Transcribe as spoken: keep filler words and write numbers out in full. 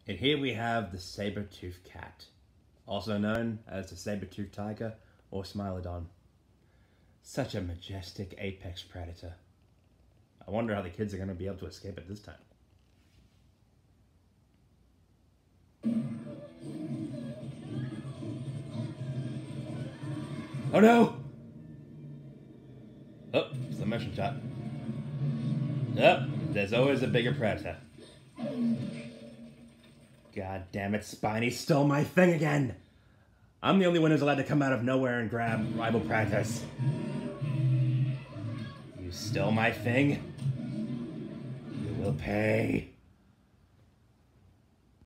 And here we have the saber-toothed cat, also known as the saber-toothed tiger or Smilodon. Such a majestic apex predator. I wonder how the kids are going to be able to escape it this time. Oh no! Oh, slow motion shot. Yep, there's always a bigger predator. God damn it, Spiny stole my thing again! I'm the only one who's allowed to come out of nowhere and grab rival predators. You stole my thing? You will pay.